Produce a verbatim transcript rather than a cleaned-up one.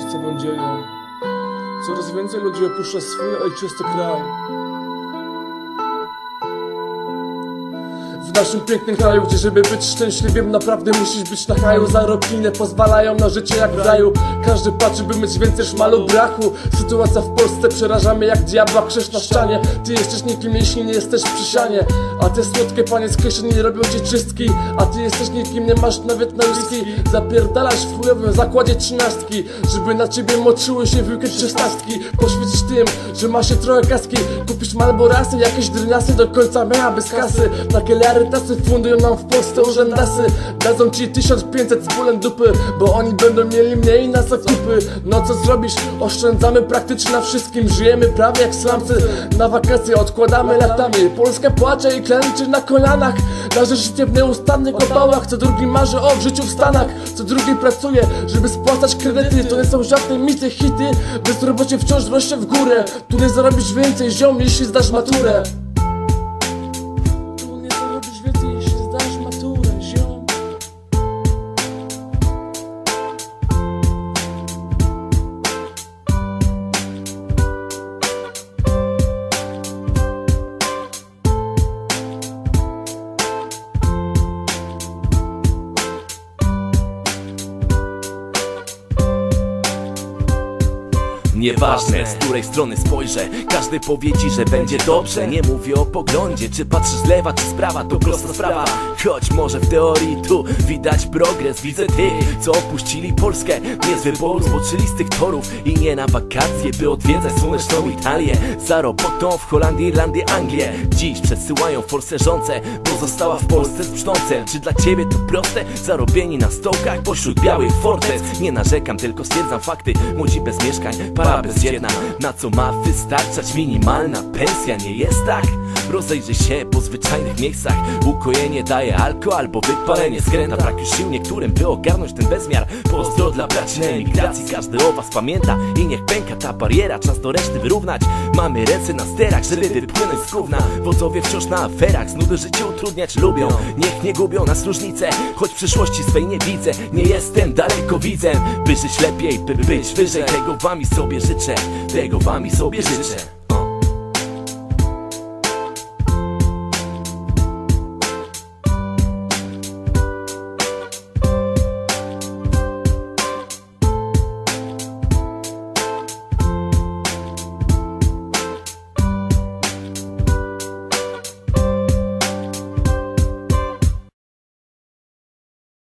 z sobą dzieje. Coraz więcej ludzi opuszcza swój ojczysty kraj. W naszym pięknym kraju, gdzie żeby być szczęśliwym naprawdę musisz być na haju. Zarobki nie pozwalają na życie jak w raju. Każdy patrzy, by mieć więcej szmalu braku. Sytuacja w Polsce przeraża mnie jak diabła krzyż na ścianie. Ty jesteś nikim, jeśli nie jesteś przy sianie. A te słodkie panie z kieszeni robią ci czystki. A ty jesteś nikim, nie masz nawet na whisky. Zapierdalasz w chujowym zakładzie trzynastki, żeby na ciebie moczyły się w weekend szesnastki. Poświecisz tym, że masz się trochę kaski. Kupisz Malborasy, jakieś drniasy do końca mea bez kasy. Takie rarytasy fundują nam w Polsce urzędasy. Dadzą ci tysiąc pięćset z bólem dupy, bo oni będą mieli mniej na zakupy. No co zrobisz? Oszczędzamy praktycznie na wszystkim. Żyjemy prawie jak slamcy. Na wakacje odkładamy latami. Polska płacze i klęczy na kolanach. Nasze życie w nieustannych opałach. Co drugi marzy o życiu w Stanach. Co drugi pracuje, żeby spłacać kredyty. To nie są żadne mity, hity. Bezrobocie wciąż rośnie w górę. Tu nie zarobisz więcej, ziom, jeśli zdasz maturę. Nieważne, z której strony spojrzę, każdy powie ci, że będzie dobrze. Nie mówię o poglądzie, czy patrzysz z lewa, czy z prawa, to prosta sprawa. Choć może w teorii tu widać progres. Widzę tych, co opuścili Polskę nie z wyboru, zboczyli z tych torów i nie na wakacje, by odwiedzać słoneczną Italię. Za robotą w Holandii, Irlandii, Anglię. Dziś przesyłają forcerzące, bo została w Polsce z brzdącem. Czy dla ciebie to proste? Zarobieni na stołkach pośród białych fortec. Nie narzekam, tylko stwierdzam fakty. Młodzi bez mieszkań, para bezdzietna. Na co ma wystarczać minimalna pensja? Nie jest tak? Rozejrzyj się po zwyczajnych miejscach. Ukojenie daje alko albo wypalenie skręta. Brak już sił niektórym, by ogarnąć ten bezmiar. Pozdro dla braci na emigracji, każdy o was pamięta. I niech pęka ta bariera, czas do reszty wyrównać. Mamy ręce na sterach, żeby wypłynąć z gówna. Wodzowie wciąż na aferach, z nudy życie utrudniać lubią. Niech nie gubią nas różnice, choć przyszłości swej nie widzę. Nie jestem dalekowidzem, by żyć lepiej, by być wyżej. Tego wami sobie życzę, tego wami sobie życzę.